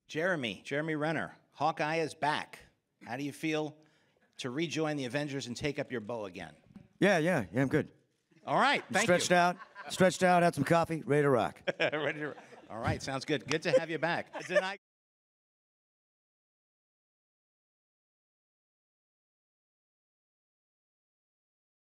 Jeremy Renner, Hawkeye is back. How do you feel to rejoin the Avengers and take up your bow again? Yeah, I'm good. All right, thank you. Stretched out, had some coffee, ready to rock. All right, sounds good. Good to have you back.